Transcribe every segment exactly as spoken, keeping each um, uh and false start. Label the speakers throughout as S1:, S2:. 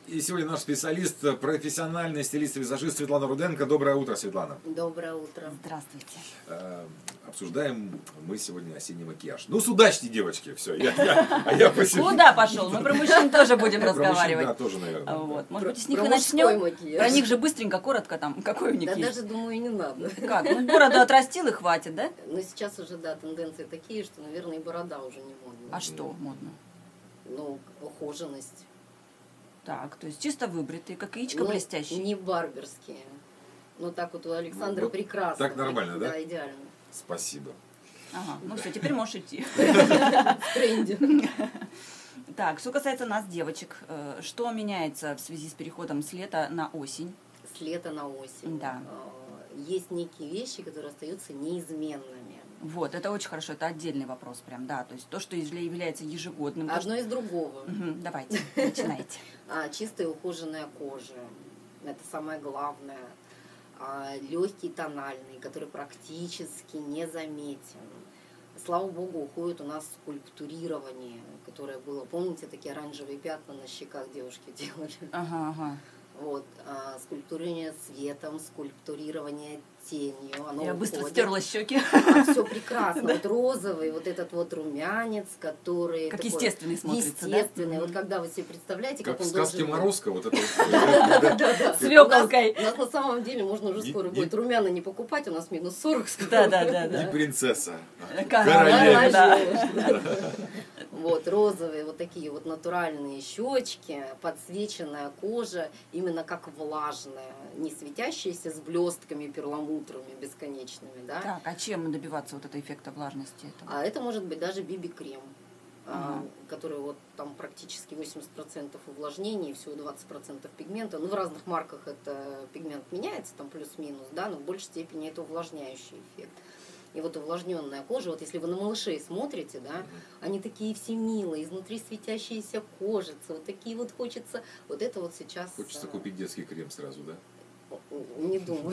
S1: И сегодня наш специалист, профессиональный стилист-визажист Светлана Руденко. Доброе утро, Светлана.
S2: Доброе утро.
S3: Здравствуйте.
S1: Э, обсуждаем мы сегодня осенний макияж. Ну, удачней, девочки, все. Я, я, а я посижу.
S3: Куда пошел? Мы про мужчин тоже будем
S1: Про мужчин,
S3: разговаривать.
S1: да, тоже, наверное.
S3: Вот.
S1: Да.
S3: Может быть, с них
S2: Про
S3: и начнем?
S2: макияж.
S3: Про них же быстренько, коротко там. Какой у них
S2: Да
S3: есть?
S2: даже, думаю, и не надо.
S3: Как? Ну, бороду отрастил и хватит, да?
S2: Но сейчас уже, да, тенденции такие, что, наверное, и борода уже не модна.
S3: А что модно?
S2: Ну, ухоженность.
S3: Так, то есть чисто выбритые, как яичко
S2: Ну,
S3: блестящие.
S2: не барберские. Ну, так вот у Александра
S1: Ну, вот
S2: прекрасно.
S1: так нормально, да?
S2: Да, идеально.
S1: Спасибо.
S3: Ага, ну все, теперь можешь идти.
S2: В тренде.
S3: Так, что касается нас, девочек, э, что меняется в связи с переходом с лета на осень?
S2: С лета на осень.
S3: Да.
S2: А, Есть некие вещи, которые остаются неизменными.
S3: Вот, это очень хорошо, это отдельный вопрос прям, да, то есть то, что является ежегодным. то,
S2: Одно из другого.
S3: что- Мгм, давайте, начинайте.
S2: А, чистая ухоженная кожа. Это самое главное. А, легкий тональный, который практически незаметен. Слава богу, уходит у нас скульптурирование, которое было, помните, такие оранжевые пятна на щеках девушки делали?
S3: Ага, ага.
S2: Вот, а, скульптурирование цветом, скульптурирование тенью. Оно
S3: Я быстро
S2: уходит.
S3: стерла щеки.
S2: Все прекрасно. Вот розовый, вот этот вот румянец, который...
S3: Как
S2: такой
S3: естественный смотрится, да?
S2: естественный. Вот
S3: Мгм.
S2: когда вы себе представляете, как,
S1: Как в
S2: он
S1: сказке
S2: должен...
S1: Морозко, вот это вот.
S3: Свеколкой.
S2: У нас на самом деле можно уже
S1: Не-
S2: скоро
S1: не-
S2: будет румяна не покупать, у нас минус сорок скоро.
S3: Да, да, да,
S1: Не
S3: да.
S1: принцесса, а
S3: Королева,
S1: королева.
S3: да.
S2: Вот, розовые, вот такие вот натуральные щечки, подсвеченная кожа, именно как влажная, не светящаяся с блестками, перламутровыми бесконечными, да.
S3: Так, а чем добиваться вот этого эффекта влажности? Этого?
S2: А это может быть даже би би-крем, а,
S3: Ага.
S2: который вот там практически восемьдесят процентов увлажнения и всего двадцать процентов пигмента. Ну, в разных марках это пигмент меняется, там плюс-минус, да, но в большей степени это увлажняющий эффект. И вот увлажненная кожа, вот если вы на малышей смотрите, да, они такие все милые, изнутри светящиеся кожицы, вот такие вот хочется, вот это вот сейчас...
S1: Хочется
S2: а,
S1: купить детский крем сразу, да?
S2: Не думаю.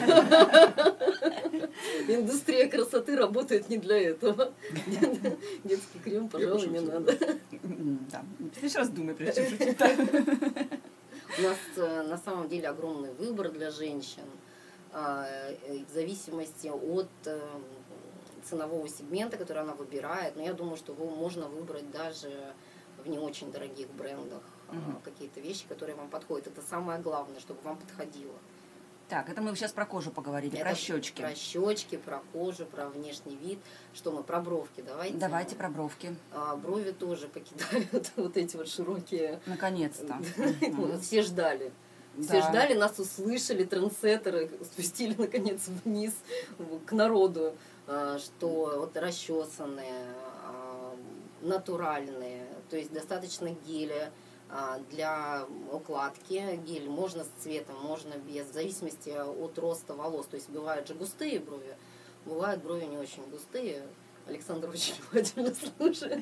S2: Индустрия красоты работает не для этого. Детский крем, пожалуй, не
S1: пошутил.
S2: надо.
S3: М, Да, еще раз думай, прежде чем шутить. Да.
S2: У нас э, на самом деле огромный выбор для женщин а, э, в зависимости от э, ценового сегмента, который она выбирает. Но я думаю, что его можно выбрать даже в не очень дорогих брендах а,
S3: Мгм.
S2: какие-то вещи, которые вам подходят. Это самое главное, чтобы вам подходило.
S3: Так, это мы сейчас про кожу поговорили,
S2: Это
S3: про щечки.
S2: Про щечки, про кожу, про внешний вид. Что мы, про бровки давайте.
S3: Давайте про бровки.
S2: А, брови тоже покидают вот эти вот широкие.
S3: Наконец-то.
S2: Ну,
S3: Мгм.
S2: Все ждали. Все
S3: Да.
S2: ждали, нас услышали, трендсеттеры спустили наконец вниз к народу, а, что вот расчесанные, а, натуральные, то есть достаточно геля а, для укладки. Гель можно с цветом, можно без, в зависимости от роста волос. То есть бывают же густые брови, бывают брови не очень густые. Александр очень внимательно слушает.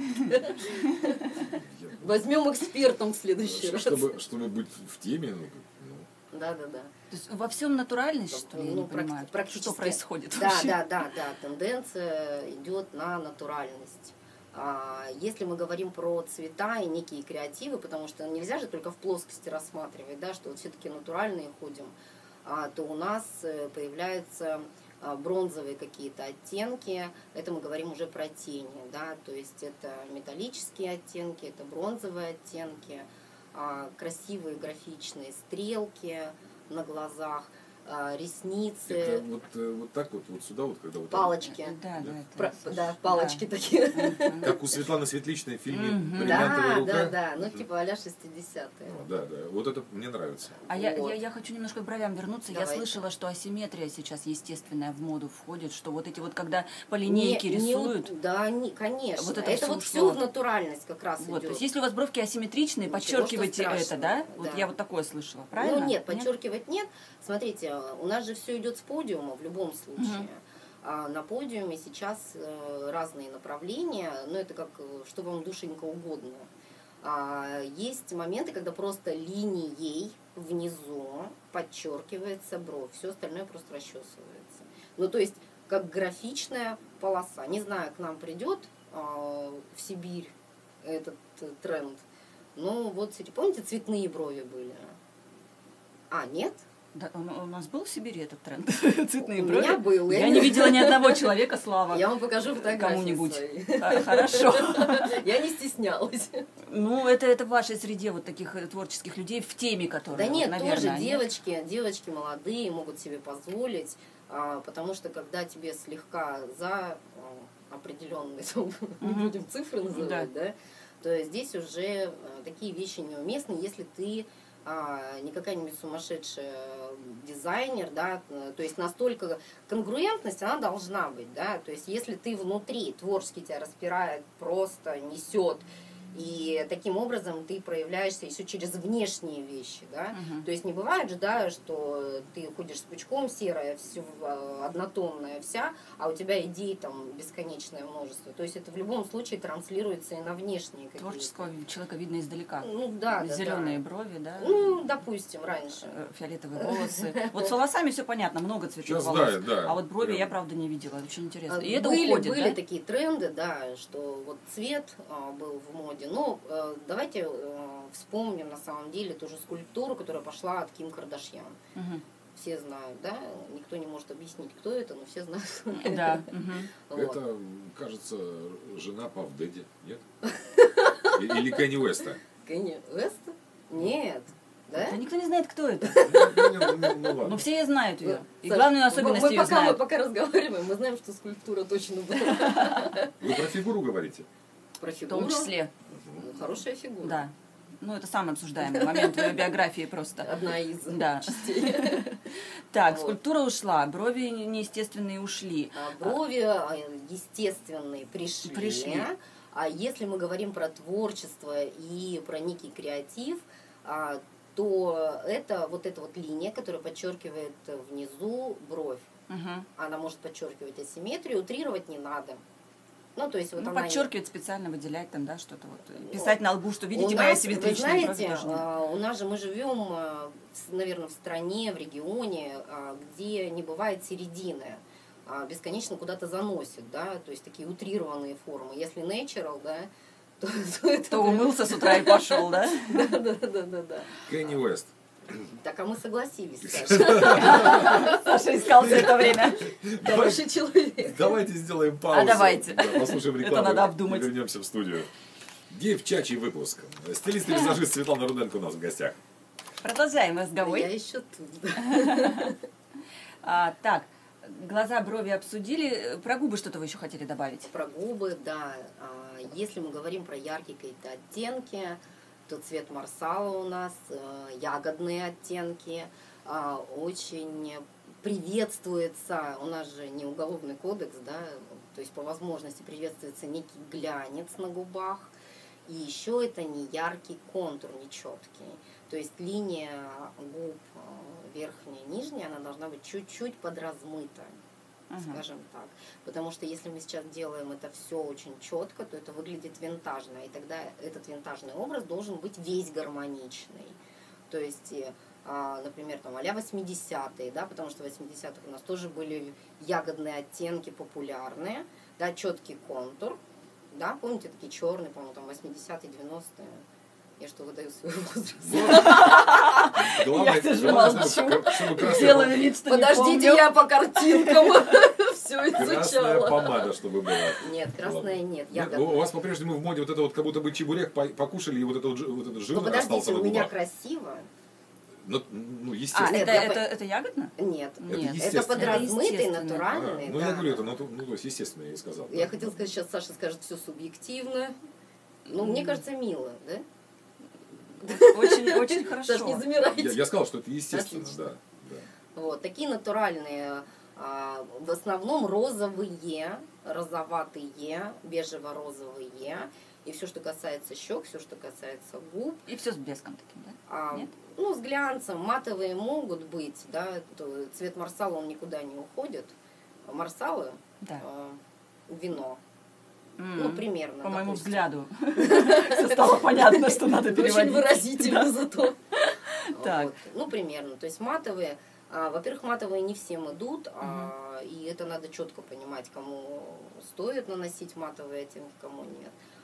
S2: Возьмем экспертом в следующий раз.
S1: Чтобы, чтобы быть в теме, ну, ну,
S2: Да, да, да.
S3: То есть во всем натуральность, что ли, я
S2: Ну,
S3: не понимаю?
S2: практи- практически.
S3: Что происходит
S2: Да,
S3: вообще?
S2: да, да, да. Тенденция идет на натуральность. А, Если мы говорим про цвета и некие креативы, потому что нельзя же только в плоскости рассматривать, да, что вот все-таки натуральные ходим, а, то у нас э, появляются а, бронзовые какие-то оттенки. Это мы говорим уже про тени, да, то есть это металлические оттенки, это бронзовые оттенки, а, красивые графичные стрелки на глазах, а, ресницы.
S1: это вот, э, вот так вот, вот сюда вот, когда вот так.
S2: Палочки.
S3: Да, да, это
S2: Про-
S3: слышно.
S2: да, палочки
S3: Да.
S2: такие.
S3: Мгм.
S1: Как у Светланы Светличной в фильме
S3: Мгм.
S1: «Бриллиантовая
S2: Да,
S1: рука».
S2: да, да. Ну,
S1: Мгм.
S2: типа а-ля шестидесятые.
S1: О, да, да. Вот это мне нравится.
S3: А я,
S2: Вот.
S3: я, я хочу немножко к бровям вернуться.
S2: Давайте.
S3: Я слышала, что асимметрия сейчас естественная в моду входит, что вот эти вот, когда по линейке
S2: Не- не
S3: рисуют,
S2: у- да, не, конечно.
S3: Вот
S2: это
S3: это всё
S2: вот
S3: ушло.
S2: все в натуральность как раз
S3: вот, то
S2: идет.
S3: есть если у вас бровки асимметричные,
S2: Ничего,
S3: подчеркивайте
S2: что
S3: это,
S2: страшного,
S3: да? Вот
S2: да.
S3: я вот такое слышала, правильно?
S2: Ну нет, подчеркивать нет. Смотрите, у нас же все идет с подиума в любом случае.
S3: Мгм.
S2: А на подиуме сейчас э, разные направления, но это как, э, что вам душенька угодно. А, есть моменты, когда просто линией внизу подчеркивается бровь, все остальное просто расчесывается. Ну то есть как графичная полоса. Не знаю, к нам придет а, в Сибирь этот э, тренд. Ну, вот, помните, цветные брови были? А, нет?
S3: Да, у нас был в Сибири этот тренд? Цветные
S2: У
S3: брови?
S2: меня был.
S3: Я не видела ни одного человека, Слава.
S2: Я вам покажу фотографии
S3: Кому-нибудь.
S2: свои.
S3: Хорошо.
S2: Я не стеснялась.
S3: Ну, это, это в вашей среде вот таких творческих людей в теме, которые,
S2: Да нет,
S3: наверное,
S2: тоже
S3: они...
S2: девочки, девочки молодые могут себе позволить, а, потому что когда тебе слегка за а, определенные, не будем цифры называть, да, то здесь уже а, такие вещи неуместны, если ты а, не какая-нибудь сумасшедшая дизайнер, да, то есть настолько конгруентность она должна быть, да, то есть если ты внутри творчески тебя распирает, просто несет, и таким образом ты проявляешься еще через внешние вещи, да.
S3: Угу.
S2: То есть не бывает же, да, что ты ходишь с пучком, серая, все однотонная вся, а у тебя идей там бесконечное множество. То есть это в любом случае транслируется и на внешние какие-то.
S3: Творческого человека видно издалека.
S2: Ну да, да.
S3: Зеленые
S2: да.
S3: брови, да.
S2: Ну, допустим, раньше.
S3: Фиолетовые волосы. Вот с волосами все понятно, много цветов
S1: Сейчас,
S3: волос.
S1: да, да.
S3: А вот брови
S1: Прям.
S3: я, правда, не видела. Очень интересно. И
S2: были,
S3: это уходит,
S2: были
S3: да?
S2: такие тренды, да, что вот цвет а, был в моде. Но а, давайте а, вспомним на самом деле ту же скульптуру, которая пошла от Ким Кардашьян.
S3: Угу.
S2: Все знают, да? Никто не может объяснить, кто это, но все знают.
S3: Да. Угу.
S2: Вот.
S1: Это, кажется, жена Паф Дэдди, нет? Или Кенни Уэста?
S2: Кенни Уэста? Нет. Да?
S3: Да никто не знает, кто это.
S1: Ну, ну, ну, ну, ладно.
S3: Но все знают ее. И
S2: Саш,
S3: главную
S2: мы-
S3: особенность
S2: мы
S3: ее
S2: пока,
S3: знают.
S2: Мы пока разговариваем, мы знаем, что скульптура точно была.
S1: Вы про фигуру говорите?
S2: Про
S3: В
S2: фигуру.
S3: том числе.
S2: Ну, хорошая фигура.
S3: Да. Ну, это самый обсуждаемый момент в ее биографии просто.
S2: Одна из
S3: Да.
S2: частей.
S3: Так,
S2: Вот.
S3: скульптура ушла, брови неестественные ушли.
S2: А брови а, естественные пришли.
S3: Пришли.
S2: А если мы говорим про творчество и про некий креатив, а, то это вот эта вот линия, которая подчеркивает внизу бровь.
S3: Угу.
S2: Она может подчеркивать асимметрию, утрировать не надо. Ну, то есть вот
S3: Ну,
S2: она...
S3: подчеркивать специально, выделять там, да, что-то вот. Писать на лбу, что видите,
S2: У
S3: моя
S2: нас, вы
S3: симметричная бровь
S2: знаете,
S3: тоже нет.
S2: а, у нас же мы живем, а, в- наверное, в стране, в регионе, а, где не бывает середины. А, Бесконечно куда-то заносит, да, то есть такие утрированные формы. Если natural, да, то, то это...
S3: То умылся с утра и пошел, да?
S2: Да, да, да, да, да.
S1: Кенни Уэст.
S2: Так, а мы согласились, Саша.
S3: Саша искал все это время.
S2: Хороший человек.
S1: Давайте сделаем паузу.
S3: А давайте.
S1: Да, послушаем
S3: Это
S1: рекламу.
S3: надо обдумать.
S1: И вернемся в студию. Девчачий выпуск. Стилист и визажист Светлана Руденко у нас в гостях.
S3: Продолжаем разговор.
S2: Я еще тут.
S3: А, так, глаза, брови обсудили. Про губы что-то вы еще хотели добавить?
S2: Про губы, да. А, Если мы говорим про яркие какие-то оттенки, то цвет марсала у нас, э, ягодные оттенки, а, очень приветствуется, у нас же не уголовный кодекс, да, то есть по возможности приветствуется некий глянец на губах, и еще это не яркий контур, не четкий. То есть линия губ э, верхняя, нижняя, она должна быть чуть-чуть подразмыта.
S3: Угу.
S2: Скажем так. Потому что если мы сейчас делаем это все очень четко, то это выглядит винтажно. И тогда этот винтажный образ должен быть весь гармоничный. То есть, а, например, там а-ля восьмидесятые, да, потому что в восьмидесятых у нас тоже были ягодные оттенки популярные, да, четкий контур, да, помните, такие черные, по-моему, там восьмидесятые, девяностые. Я что, выдаю свой возраст?
S1: Главное,
S3: Я даже
S1: главное,
S3: молчу.
S1: чтобы, чтобы красная,
S3: Делаю вид, что не
S2: Подождите,
S3: помню.
S2: я по картинкам все
S1: красная
S2: изучала.
S1: помада, чтобы была.
S2: Нет, красная нет,
S1: Ну,
S2: ягодная.
S1: у вас по-прежнему в моде вот это вот, как будто бы чебурек по- покушали, и вот это вот, жи- вот этот жир
S2: Ну подождите,
S1: остался на
S2: у меня
S1: губах.
S2: красиво.
S1: Ну, ну,
S3: А,
S1: естественно.
S2: Нет,
S3: это,
S2: я
S3: это,
S2: по-
S3: это ягодно?
S2: Нет,
S3: Нет.
S1: Это
S2: это
S1: естественно.
S2: подразмытый,
S3: естественно.
S1: А,
S2: натуральный.
S1: ну,
S2: да.
S1: я говорю, это, ну, то- ну, то есть, естественно, я и сказал.
S2: Я хотела сказать, сейчас Саша скажет все субъективно. Ну, мне кажется, мило, да?
S3: Очень, очень хорошо.
S2: Саш, не замирайте.
S1: Я, я сказал, что это естественно,
S2: Отлично.
S1: да. да.
S2: Вот, такие натуральные, а, в основном розовые, розоватые, бежево-розовые. И все, что касается щек, все, что касается губ.
S3: И все с блеском таким, да?
S2: А,
S3: Нет?
S2: ну, с глянцем. Матовые могут быть, да. То цвет марсала, он никуда не уходит. Марсалы,
S3: Да.
S2: а, вино.
S3: М,
S2: Ну, примерно.
S3: По моему
S2: допустим.
S3: взгляду. Стало понятно, что надо
S2: Это очень
S3: переводить.
S2: выразительно зато.
S3: Так.
S2: Вот. Ну, примерно. То есть матовые, а, во-первых, матовые не всем идут, а, и это надо четко понимать, кому стоит наносить матовые оттенки, кому нет.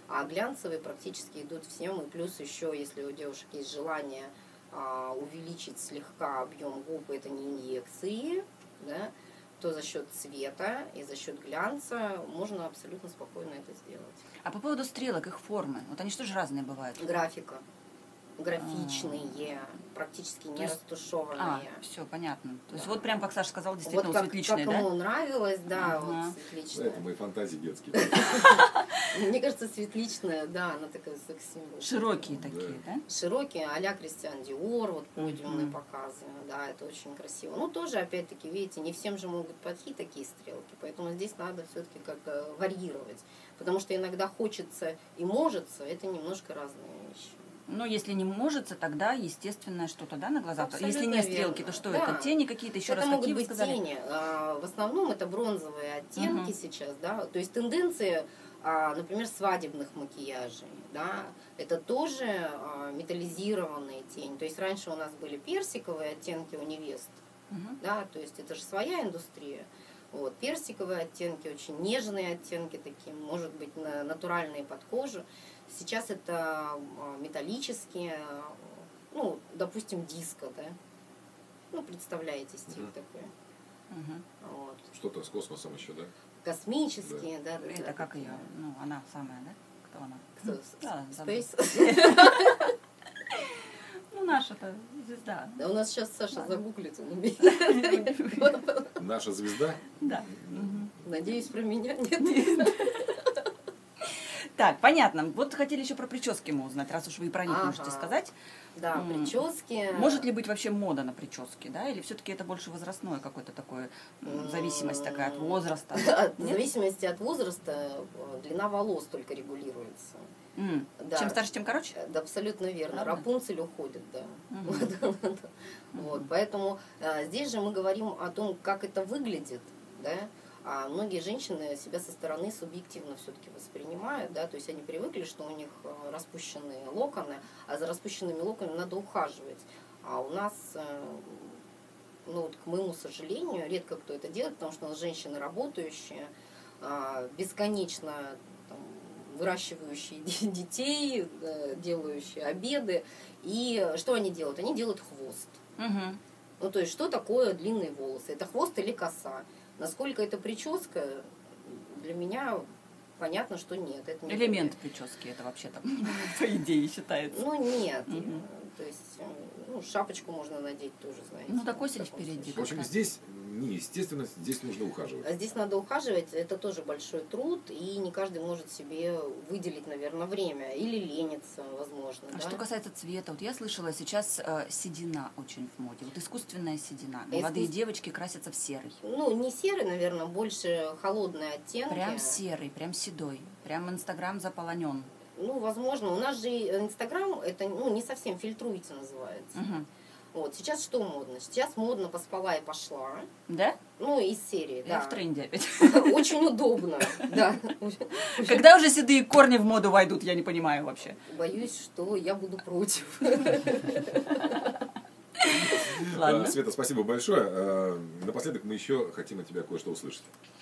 S2: А глянцевые практически идут всем. И плюс еще, если у девушек есть желание а, увеличить слегка объем губ, это не инъекции, да, то за счет цвета и за счет глянца можно абсолютно спокойно это сделать.
S3: А по поводу стрелок, их формы, вот они что же разные бывают?
S2: Графика. Графичные, практически не растушеванные.
S3: А, все, понятно. То есть
S2: Да.
S3: вот прям, как Саша сказал, действительно
S2: Вот как,
S3: светличные,
S2: как
S3: да?
S2: ему нравилось, да,
S3: Ага.
S2: вот светличная.
S1: Это мои фантазии детские.
S2: Мне кажется, светличная, да, она такая секс-символ.
S3: Широкие такие, да?
S2: Широкие, а-ля Кристиан Диор, вот подиумные
S3: Мгм.
S2: показы, да, это очень красиво. Ну, тоже, опять-таки, видите, не всем же могут подойти такие стрелки, поэтому здесь надо все-таки как варьировать, потому что иногда хочется и можется, это немножко разные вещи.
S3: Ну, если не может, тогда, естественно, что-то, да, на глаза?
S2: Абсолютно
S3: Если не стрелки,
S2: верно.
S3: то что
S2: Да.
S3: это? Тени какие-то, еще
S2: Это
S3: раз,
S2: могут
S3: какие вы
S2: быть
S3: сказали?
S2: тени. А, В основном это бронзовые оттенки
S3: Мгм.
S2: сейчас, да. То есть тенденции, а, например, свадебных макияжей, да, это тоже а, металлизированные тени. То есть раньше у нас были персиковые оттенки у невест,
S3: Мгм.
S2: да, то есть это же своя индустрия. Вот, персиковые оттенки, очень нежные оттенки такие, может быть, на- натуральные под кожу. Сейчас это а, металлические, а, ну, допустим, диско, да. Ну, представляете стиль
S1: Мгм.
S2: такой.
S3: Мгм.
S2: Вот.
S1: Что-то с космосом еще, да?
S2: Космические, да, да.
S3: Это
S2: да,
S3: как
S2: такие.
S3: ее? Ну, она самая, да? Кто она?
S2: Кто?
S3: Да, да,
S2: Space?
S3: Ну, наша-то звезда.
S2: Да у нас сейчас Саша
S3: Ладно.
S2: загуглит, он умеет.
S1: Наша звезда.
S3: Да. Мгм.
S2: Надеюсь, про меня нет.
S3: Так, понятно. Вот хотели еще про прически мы узнать, раз уж вы и про них
S2: Ага.
S3: можете сказать.
S2: Да,
S3: М.
S2: прически.
S3: Может ли быть вообще мода на прически, да? Или все-таки это больше возрастное какое-то такое, м, зависимость такая от возраста?
S2: От- В
S3: Нет?
S2: зависимости от возраста э, длина волос только регулируется.
S3: М.
S2: Да.
S3: Чем старше, тем короче?
S2: Э, Да, абсолютно верно.
S3: Правда?
S2: Рапунцель уходит, да.
S3: Мгм.
S2: Вот, поэтому э, здесь же мы говорим о том, как это выглядит, да. А многие женщины себя со стороны субъективно все-таки воспринимают, да, то есть они привыкли, что у них э, распущенные локоны, а за распущенными локонами надо ухаживать. А у нас, э, ну вот, к моему сожалению, редко кто это делает, потому что у нас женщины работающие, а, бесконечно там, выращивающие детей, э, делающие обеды. И что они делают? Они делают хвост.
S3: Мгм.
S2: Ну, то есть, что такое длинные волосы? Это хвост или коса? Насколько это прическа, для меня понятно, что нет. Это не
S3: Элемент прически это вообще-то, по идее, считается.
S2: Ну, нет.
S3: Мгм.
S2: То есть, э, ну, шапочку можно надеть тоже, знаете.
S3: Ну, так осень
S2: в таком
S3: впереди.
S2: случае.
S1: В общем, здесь неестественно, здесь нужно ухаживать.
S2: А здесь надо ухаживать, это тоже большой труд, и не каждый может себе выделить, наверное, время. Или лениться, возможно.
S3: А
S2: да?
S3: что касается цвета, вот я слышала, сейчас э, седина очень в моде. Вот искусственная седина.
S2: А
S3: Молодые
S2: искус-
S3: девочки красятся в серый.
S2: Ну, не серый, наверное, больше холодные оттенки.
S3: Прям серый, прям седой. Прям Инстаграм заполонен.
S2: Ну, возможно. У нас же Инстаграм, это ну, не совсем фильтруйте называется.
S3: Мгм.
S2: Вот, сейчас что модно? Сейчас модно поспала и пошла.
S3: Да?
S2: Ну, из серии,
S3: Я
S2: да.
S3: в тренде опять.
S2: Очень удобно, да.
S3: Когда уже седые корни в моду войдут, я не понимаю вообще.
S2: Боюсь, что я буду против.
S3: Ладно.
S1: А, Света, спасибо большое. А, Напоследок мы еще хотим от тебя кое-что услышать.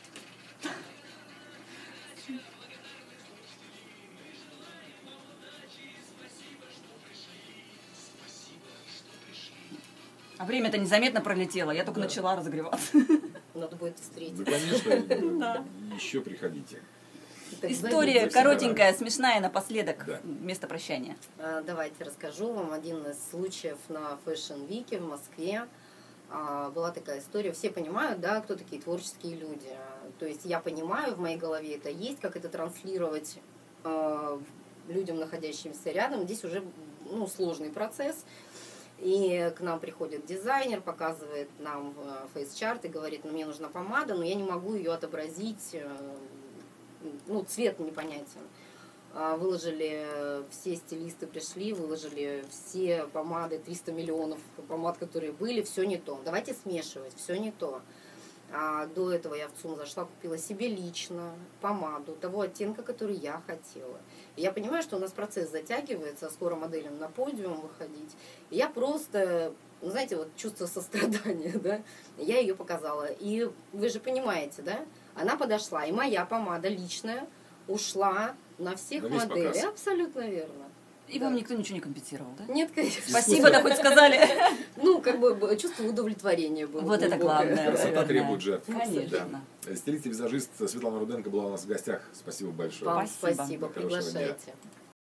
S3: А время-то незаметно пролетело, я только
S1: Да.
S3: начала разогреваться.
S2: Надо будет встретить.
S1: Ну, конечно,
S3: Да.
S1: еще приходите.
S2: Так,
S3: История
S1: Всегда
S3: коротенькая, смешная напоследок,
S1: Да.
S3: вместо прощания.
S2: А, Давайте расскажу вам один из случаев на Fashion Week в Москве. А, Была такая история. Все понимают, да, кто такие творческие люди. А, То есть я понимаю, в моей голове это есть, как это транслировать а, людям, находящимся рядом. Здесь уже ну, сложный процесс. И к нам приходит дизайнер, показывает нам фейс-чарт и говорит, ну, мне нужна помада, но я не могу ее отобразить, э, ну, цвет непонятен. А, Выложили, все стилисты пришли, выложили все помады, триста миллионов помад, которые были, все не то. Давайте смешивать, все не то. А до этого я в ЦУМ зашла, купила себе лично помаду того оттенка, который я хотела. И я понимаю, что у нас процесс затягивается, скоро моделям на подиум выходить. И я просто, ну, знаете, вот чувство сострадания, да, я ее показала. И вы же понимаете, да, она подошла, и моя помада личная ушла На всех
S1: На весь
S2: моделях,
S1: показ.
S2: абсолютно верно.
S3: И
S2: Да.
S3: вам никто ничего не компенсировал, да?
S2: Нет, конечно.
S3: Спасибо, да хоть сказали.
S2: Ну, как бы чувство удовлетворения было.
S3: Вот это
S2: глубокое.
S3: главное.
S1: Красота
S3: наверное.
S1: требует жертв.
S3: Конечно.
S1: Да. Стилист и визажист Светлана Руденко была у нас в гостях. Спасибо большое.
S2: Вам
S3: Спасибо.
S2: спасибо,
S1: Хорошего дня.
S2: приглашайте.